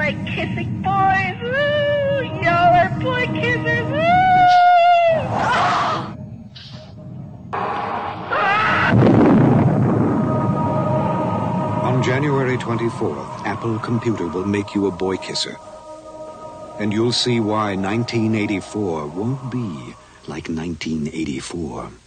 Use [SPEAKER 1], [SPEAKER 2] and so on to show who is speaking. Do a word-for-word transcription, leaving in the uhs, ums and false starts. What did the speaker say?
[SPEAKER 1] like kissing boys. Woo! Y'all are boy kissers. Woo!
[SPEAKER 2] On January twenty-fourth, Apple Computer will make you a boy kisser. And you'll see why nineteen eighty-four won't be like nineteen eighty-four.